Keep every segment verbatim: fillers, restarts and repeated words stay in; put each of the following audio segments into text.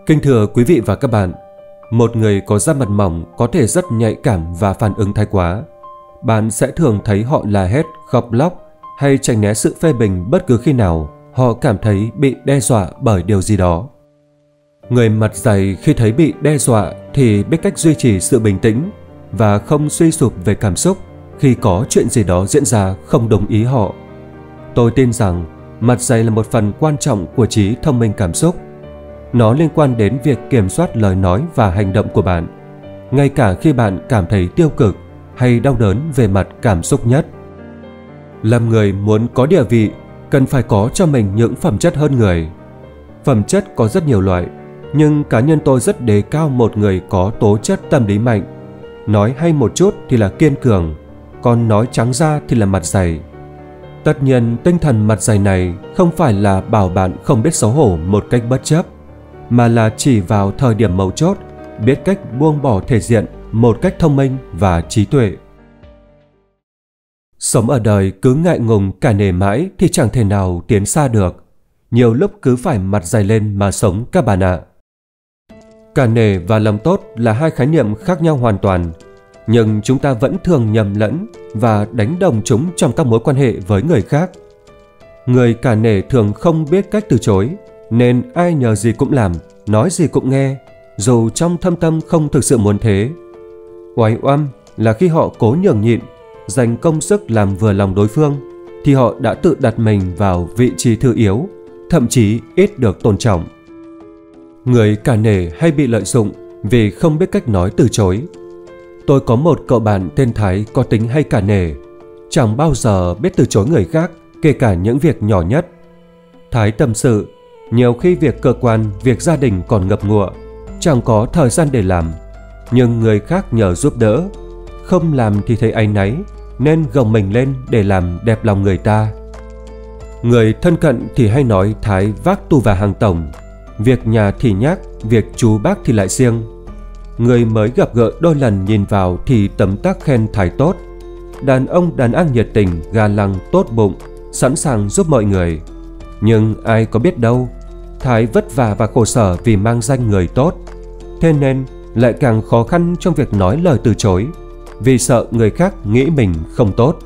Kính thưa quý vị và các bạn, một người có da mặt mỏng có thể rất nhạy cảm và phản ứng thái quá. Bạn sẽ thường thấy họ la hét, khóc lóc hay tránh né sự phê bình bất cứ khi nào họ cảm thấy bị đe dọa bởi điều gì đó. Người mặt dày khi thấy bị đe dọa thì biết cách duy trì sự bình tĩnh và không suy sụp về cảm xúc khi có chuyện gì đó diễn ra không đồng ý họ. Tôi tin rằng mặt dày là một phần quan trọng của trí thông minh cảm xúc. Nó liên quan đến việc kiểm soát lời nói và hành động của bạn, ngay cả khi bạn cảm thấy tiêu cực hay đau đớn về mặt cảm xúc nhất. Làm người muốn có địa vị, cần phải có cho mình những phẩm chất hơn người. Phẩm chất có rất nhiều loại, nhưng cá nhân tôi rất đề cao một người có tố chất tâm lý mạnh. Nói hay một chút thì là kiên cường, còn nói trắng ra thì là mặt dày. Tất nhiên, tinh thần mặt dày này không phải là bảo bạn không biết xấu hổ một cách bất chấp, mà là chỉ vào thời điểm mấu chốt, biết cách buông bỏ thể diện một cách thông minh và trí tuệ. Sống ở đời cứ ngại ngùng cả nể mãi thì chẳng thể nào tiến xa được. Nhiều lúc cứ phải mặt dày lên mà sống các bạn ạ. Cả nể và lòng tốt là hai khái niệm khác nhau hoàn toàn, nhưng chúng ta vẫn thường nhầm lẫn và đánh đồng chúng trong các mối quan hệ với người khác. Người cả nể thường không biết cách từ chối, nên ai nhờ gì cũng làm, nói gì cũng nghe, dù trong thâm tâm không thực sự muốn thế. Oái oăm là khi họ cố nhường nhịn, dành công sức làm vừa lòng đối phương, thì họ đã tự đặt mình vào vị trí thứ yếu, thậm chí ít được tôn trọng. Người cả nể hay bị lợi dụng vì không biết cách nói từ chối. Tôi có một cậu bạn tên Thái có tính hay cả nể, chẳng bao giờ biết từ chối người khác, kể cả những việc nhỏ nhất. Thái tâm sự, nhiều khi việc cơ quan, việc gia đình còn ngập ngụa, chẳng có thời gian để làm, nhưng người khác nhờ giúp đỡ, không làm thì thấy áy náy, nên gồng mình lên để làm đẹp lòng người ta. Người thân cận thì hay nói Thái vác tu và hàng tổng, việc nhà thì nhác, việc chú bác thì lại siêng. Người mới gặp gỡ đôi lần nhìn vào thì tấm tắc khen Thái tốt. Đàn ông đàn an nhiệt tình, ga lăng, tốt bụng, sẵn sàng giúp mọi người. Nhưng ai có biết đâu, Thái vất vả và khổ sở vì mang danh người tốt, thế nên lại càng khó khăn trong việc nói lời từ chối, vì sợ người khác nghĩ mình không tốt.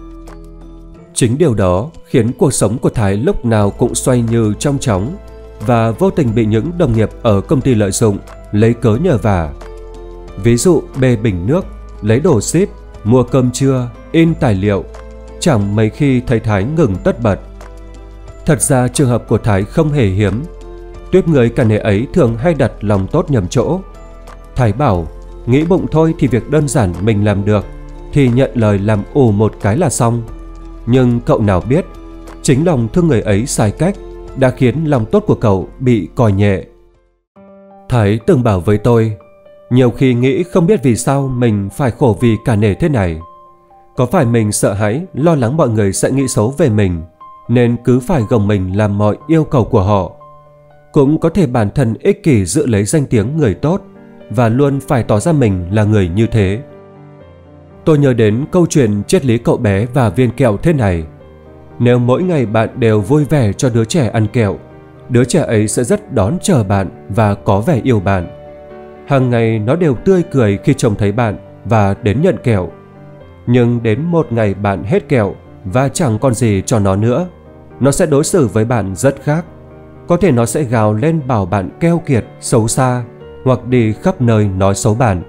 Chính điều đó khiến cuộc sống của Thái lúc nào cũng xoay như trong chóng, và vô tình bị những đồng nghiệp ở công ty lợi dụng, lấy cớ nhờ vả. Ví dụ bê bình nước, lấy đồ ship, mua cơm trưa, in tài liệu, chẳng mấy khi thấy Thái ngừng tất bật. Thật ra trường hợp của Thái không hề hiếm. Tuýp người cả nể ấy thường hay đặt lòng tốt nhầm chỗ. Thái bảo, nghĩ bụng thôi thì việc đơn giản mình làm được, thì nhận lời làm ù một cái là xong. Nhưng cậu nào biết, chính lòng thương người ấy sai cách đã khiến lòng tốt của cậu bị coi nhẹ. Thái từng bảo với tôi, nhiều khi nghĩ không biết vì sao mình phải khổ vì cả nể thế này. Có phải mình sợ hãi, lo lắng mọi người sẽ nghĩ xấu về mình, nên cứ phải gồng mình làm mọi yêu cầu của họ. Cũng có thể bản thân ích kỷ giữ lấy danh tiếng người tốt và luôn phải tỏ ra mình là người như thế. Tôi nhớ đến câu chuyện triết lý cậu bé và viên kẹo thế này. Nếu mỗi ngày bạn đều vui vẻ cho đứa trẻ ăn kẹo, đứa trẻ ấy sẽ rất đón chờ bạn và có vẻ yêu bạn. Hàng ngày nó đều tươi cười khi trông thấy bạn và đến nhận kẹo. Nhưng đến một ngày bạn hết kẹo và chẳng còn gì cho nó nữa, nó sẽ đối xử với bạn rất khác. Có thể nó sẽ gào lên bảo bạn keo kiệt, xấu xa, hoặc đi khắp nơi nói xấu bạn.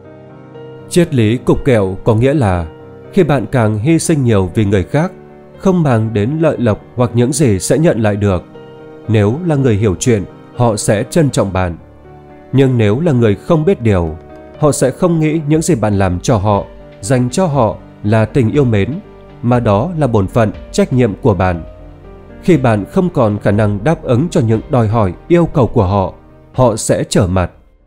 Triết lý cục kẹo có nghĩa là khi bạn càng hy sinh nhiều vì người khác, không màng đến lợi lộc hoặc những gì sẽ nhận lại được, nếu là người hiểu chuyện, họ sẽ trân trọng bạn. Nhưng nếu là người không biết điều, họ sẽ không nghĩ những gì bạn làm cho họ, dành cho họ là tình yêu mến, mà đó là bổn phận, trách nhiệm của bạn. Khi bạn không còn khả năng đáp ứng cho những đòi hỏi, yêu cầu của họ, họ sẽ trở mặt.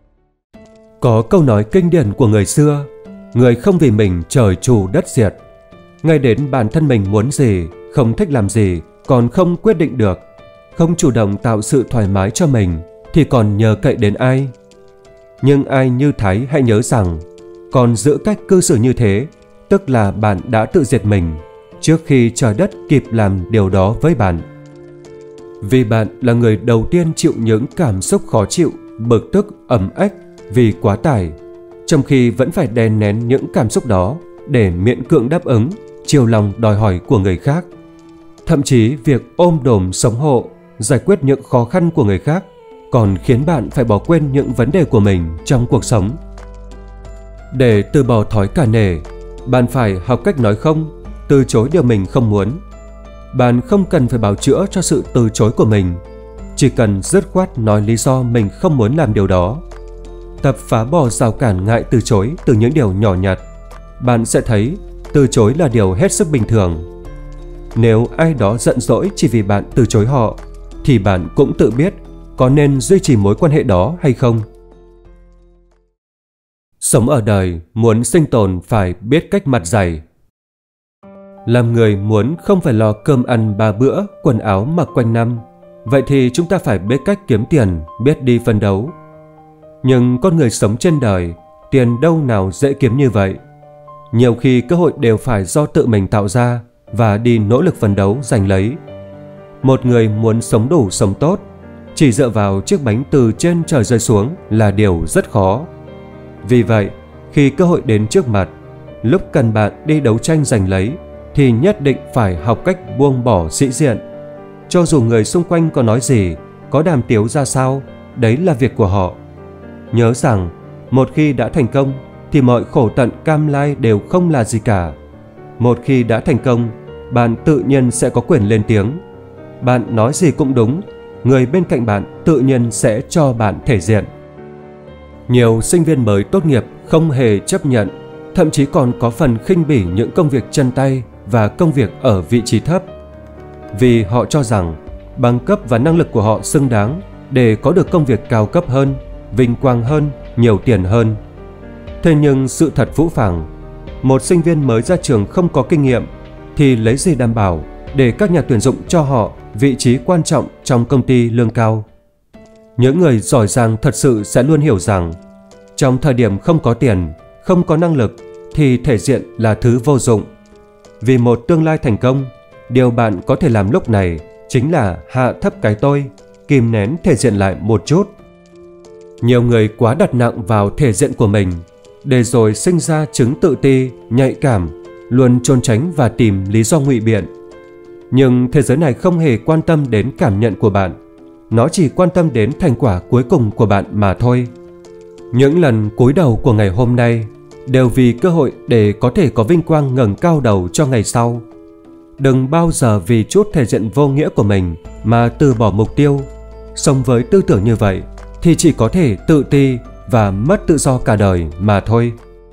Có câu nói kinh điển của người xưa, người không vì mình trời trù đất diệt. Ngay đến bản thân mình muốn gì, không thích làm gì, còn không quyết định được, không chủ động tạo sự thoải mái cho mình, thì còn nhờ cậy đến ai? Nhưng ai như Thái hãy nhớ rằng, còn giữ cách cư xử như thế, tức là bạn đã tự diệt mình, trước khi trời đất kịp làm điều đó với bạn. Vì bạn là người đầu tiên chịu những cảm xúc khó chịu bực tức, ấm ách vì quá tải, trong khi vẫn phải đè nén những cảm xúc đó để miễn cưỡng đáp ứng chiều lòng đòi hỏi của người khác. Thậm chí việc ôm đồm sống hộ, giải quyết những khó khăn của người khác còn khiến bạn phải bỏ quên những vấn đề của mình trong cuộc sống. Để từ bỏ thói cả nể, bạn phải học cách nói không, từ chối điều mình không muốn. Bạn không cần phải bào chữa cho sự từ chối của mình, chỉ cần dứt khoát nói lý do mình không muốn làm điều đó. Tập phá bỏ rào cản ngại từ chối từ những điều nhỏ nhặt. Bạn sẽ thấy từ chối là điều hết sức bình thường. Nếu ai đó giận dỗi chỉ vì bạn từ chối họ, thì bạn cũng tự biết có nên duy trì mối quan hệ đó hay không. Sống ở đời, muốn sinh tồn phải biết cách mặt dày. Làm người muốn không phải lo cơm ăn ba bữa, quần áo mặc quanh năm, vậy thì chúng ta phải biết cách kiếm tiền, biết đi phấn đấu. Nhưng con người sống trên đời, tiền đâu nào dễ kiếm như vậy. Nhiều khi cơ hội đều phải do tự mình tạo ra và đi nỗ lực phấn đấu giành lấy. Một người muốn sống đủ sống tốt, chỉ dựa vào chiếc bánh từ trên trời rơi xuống là điều rất khó. Vì vậy, khi cơ hội đến trước mặt, lúc cần bạn đi đấu tranh giành lấy, thì nhất định phải học cách buông bỏ sĩ diện. Cho dù người xung quanh có nói gì, có đàm tiếu ra sao, đấy là việc của họ. Nhớ rằng, một khi đã thành công, thì mọi khổ tận cam lai đều không là gì cả. Một khi đã thành công, bạn tự nhiên sẽ có quyền lên tiếng. Bạn nói gì cũng đúng, người bên cạnh bạn tự nhiên sẽ cho bạn thể diện. Nhiều sinh viên mới tốt nghiệp không hề chấp nhận, thậm chí còn có phần khinh bỉ những công việc chân tay và công việc ở vị trí thấp. Vì họ cho rằng bằng cấp và năng lực của họ xứng đáng để có được công việc cao cấp hơn, vinh quang hơn, nhiều tiền hơn. Thế nhưng sự thật phũ phàng, một sinh viên mới ra trường không có kinh nghiệm thì lấy gì đảm bảo để các nhà tuyển dụng cho họ vị trí quan trọng trong công ty lương cao. Những người giỏi giang thật sự sẽ luôn hiểu rằng trong thời điểm không có tiền, không có năng lực thì thể diện là thứ vô dụng. Vì một tương lai thành công, điều bạn có thể làm lúc này chính là hạ thấp cái tôi, kìm nén thể diện lại một chút. Nhiều người quá đặt nặng vào thể diện của mình, để rồi sinh ra chứng tự ti, nhạy cảm, luôn trốn tránh và tìm lý do ngụy biện. Nhưng thế giới này không hề quan tâm đến cảm nhận của bạn, nó chỉ quan tâm đến thành quả cuối cùng của bạn mà thôi. Những lần cúi đầu của ngày hôm nay đều vì cơ hội để có thể có vinh quang ngẩng cao đầu cho ngày sau. Đừng bao giờ vì chút thể diện vô nghĩa của mình mà từ bỏ mục tiêu. Sống với tư tưởng như vậy thì chỉ có thể tự ti và mất tự do cả đời mà thôi.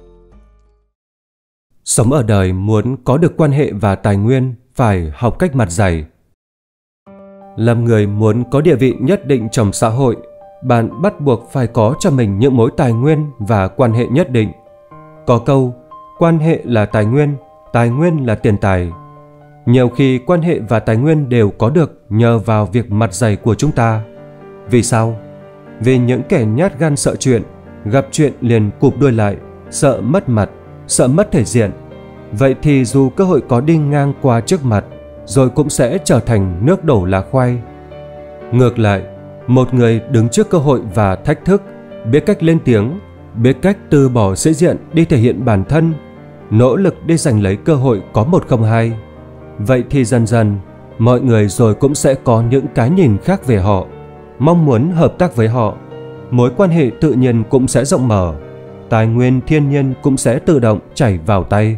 Sống ở đời muốn có được quan hệ và tài nguyên phải học cách mặt dày. Làm người muốn có địa vị nhất định trong xã hội, bạn bắt buộc phải có cho mình những mối tài nguyên và quan hệ nhất định. Có câu, quan hệ là tài nguyên, tài nguyên là tiền tài. Nhiều khi quan hệ và tài nguyên đều có được nhờ vào việc mặt dày của chúng ta. Vì sao? Vì những kẻ nhát gan sợ chuyện, gặp chuyện liền cụp đuôi lại, sợ mất mặt, sợ mất thể diện. Vậy thì dù cơ hội có đi ngang qua trước mặt, rồi cũng sẽ trở thành nước đổ lá khoai. Ngược lại, một người đứng trước cơ hội và thách thức, biết cách lên tiếng, biết cách từ bỏ sĩ diện đi thể hiện bản thân, nỗ lực đi giành lấy cơ hội có một không hai. Vậy thì dần dần, mọi người rồi cũng sẽ có những cái nhìn khác về họ, mong muốn hợp tác với họ. Mối quan hệ tự nhiên cũng sẽ rộng mở, tài nguyên thiên nhiên cũng sẽ tự động chảy vào tay.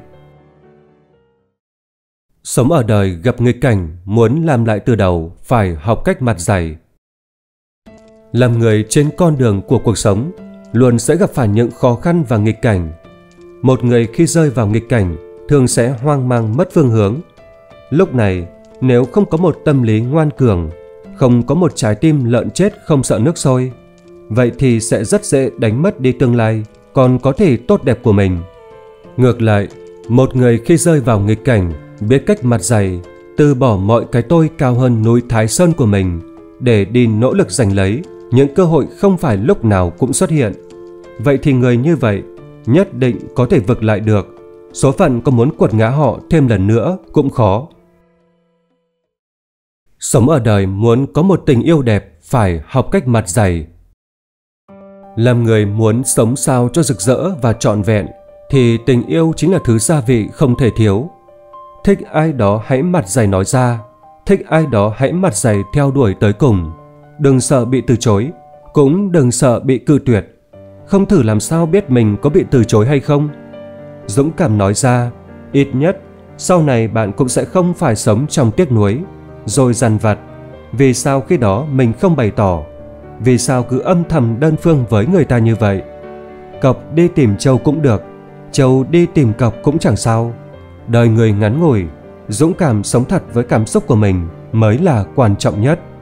Sống ở đời gặp nghịch cảnh, muốn làm lại từ đầu phải học cách mặt dày. Làm người trên con đường của cuộc sống luôn sẽ gặp phải những khó khăn và nghịch cảnh. Một người khi rơi vào nghịch cảnh thường sẽ hoang mang mất phương hướng. Lúc này, nếu không có một tâm lý ngoan cường, không có một trái tim lợn chết không sợ nước sôi, vậy thì sẽ rất dễ đánh mất đi tương lai còn có thể tốt đẹp của mình. Ngược lại, một người khi rơi vào nghịch cảnh biết cách mặt dày, từ bỏ mọi cái tôi cao hơn núi Thái Sơn của mình để đi nỗ lực giành lấy những cơ hội không phải lúc nào cũng xuất hiện. Vậy thì người như vậy nhất định có thể vực lại được. Số phận có muốn quật ngã họ thêm lần nữa cũng khó. Sống ở đời muốn có một tình yêu đẹp phải học cách mặt dày. Làm người muốn sống sao cho rực rỡ và trọn vẹn thì tình yêu chính là thứ gia vị không thể thiếu. Thích ai đó hãy mặt dày nói ra, thích ai đó hãy mặt dày theo đuổi tới cùng. Đừng sợ bị từ chối, cũng đừng sợ bị cự tuyệt. Không thử làm sao biết mình có bị từ chối hay không. Dũng cảm nói ra, ít nhất sau này bạn cũng sẽ không phải sống trong tiếc nuối, rồi dằn vặt. Vì sao khi đó mình không bày tỏ? Vì sao cứ âm thầm đơn phương với người ta như vậy? Cọc đi tìm trâu cũng được, trâu đi tìm cọc cũng chẳng sao. Đời người ngắn ngủi, dũng cảm sống thật với cảm xúc của mình mới là quan trọng nhất.